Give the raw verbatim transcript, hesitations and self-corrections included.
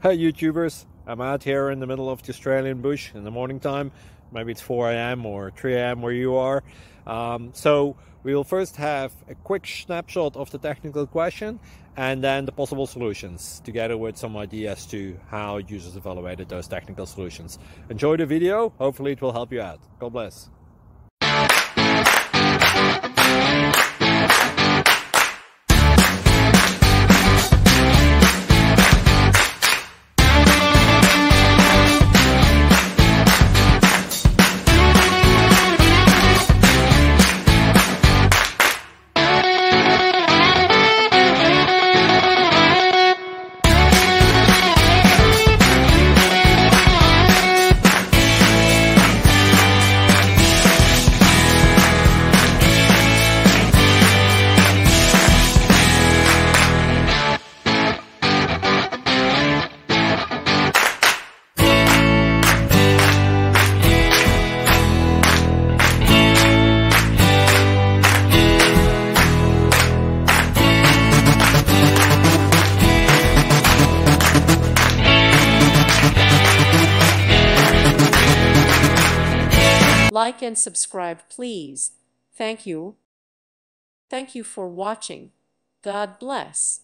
Hey YouTubers, I'm out here in the middle of the Australian bush in the morning time. Maybe it's four A M or three A M where you are. Um, so we'll first have a quick snapshot of the technical question and then the possible solutions, together with some ideas to how users evaluated those technical solutions. Enjoy the video, hopefully it will help you out. God bless. Like and subscribe, please. Thank you. Thank you for watching. God bless.